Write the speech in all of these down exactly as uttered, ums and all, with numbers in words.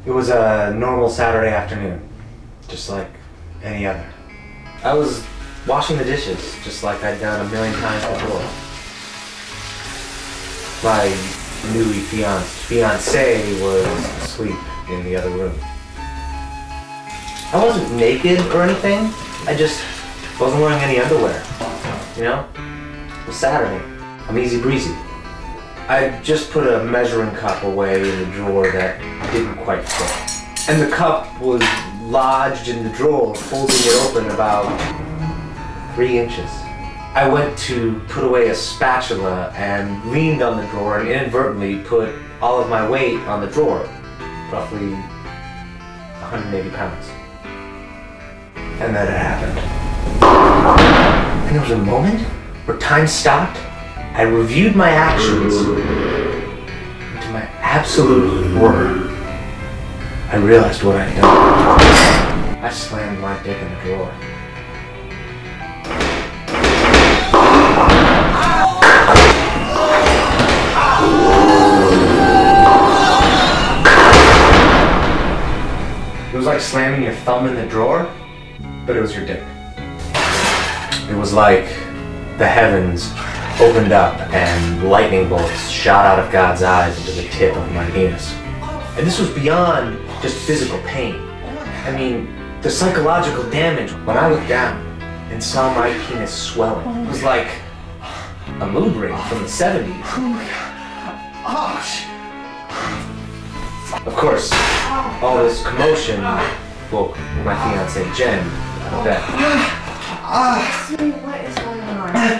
It was a normal Saturday afternoon, just like any other. I was washing the dishes, just like I'd done a million times before. My newly fiancé fiancé was asleep in the other room. I wasn't naked or anything, I just wasn't wearing any underwear, you know? It was Saturday. I'm easy breezy. I just put a measuring cup away in the drawer that didn't quite fit. And the cup was lodged in the drawer, holding it open about three inches. I went to put away a spatula and leaned on the drawer and inadvertently put all of my weight on the drawer, roughly one hundred eighty pounds. And then it happened. And there was a moment where time stopped. I reviewed my actions, and to my absolute horror, I realized what I'd done. I slammed my dick in the drawer. It was like slamming your thumb in the drawer, but it was your dick. It was like the heavens opened up and lightning bolts shot out of God's eyes into the tip of my penis. And this was beyond just physical pain. I mean, the psychological damage. When I looked down and saw my penis swelling, it was like a mood ring from the seventies. Oh, of course, all this commotion woke my fiancée Jen out of bed. Sweetie, what is going on?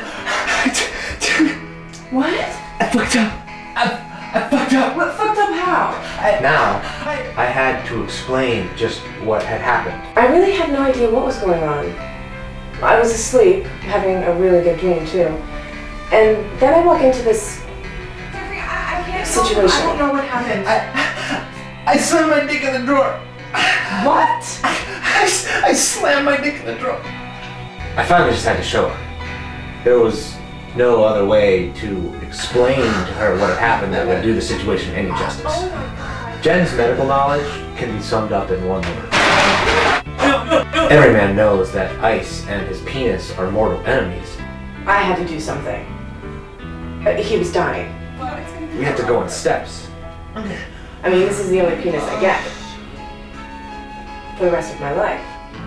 What? I fucked up. I, I fucked up. What fucked up how? I, now, I had to explain just what had happened. I really had no idea what was going on. I was asleep, having a really good dream too. And then I walk into this Jeffrey, I, I can't situation. I don't know what happened. I, I slammed my dick in the drawer. What? I, I slammed my dick in the drawer. I finally just had to show her. There was no other way to explain to her what had happened that would do the situation any justice. Oh my God. Jen's medical knowledge can be summed up in one word. Every man knows that ice and his penis are mortal enemies. I had to do something. Uh, he was dying. We have to go in steps. I mean, this is the only penis I get for the rest of my life.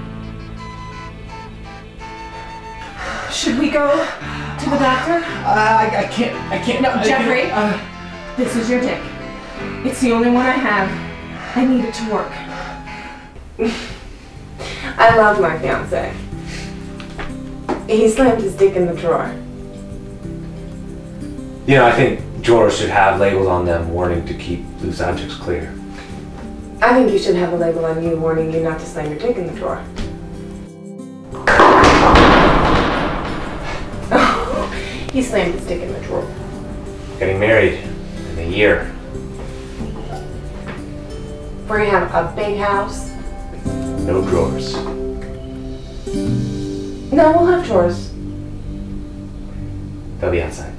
Should we go to the doctor? Uh, I, I can't, I can't. No, Jeffrey, uh, this is your dick. It's the only one I have. I need it to work. I love my fiance. He slammed his dick in the drawer. You know, I think drawers should have labels on them warning to keep loose objects clear. I think you should have a label on you warning you not to slam your dick in the drawer. He slammed his dick in the drawer. Getting married in a year. We're gonna have a big house. No drawers. No, we'll have drawers. They'll be outside.